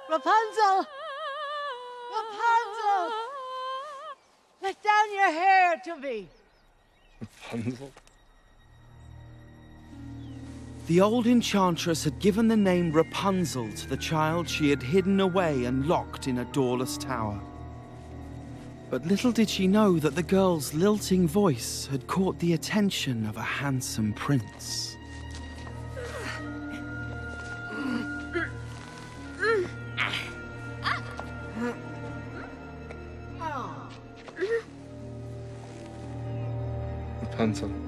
Rapunzel! Rapunzel! Let down your hair to me. Rapunzel? The old enchantress had given the name Rapunzel to the child she had hidden away and locked in a doorless tower. But little did she know that the girl's lilting voice had caught the attention of a handsome prince. Rapunzel.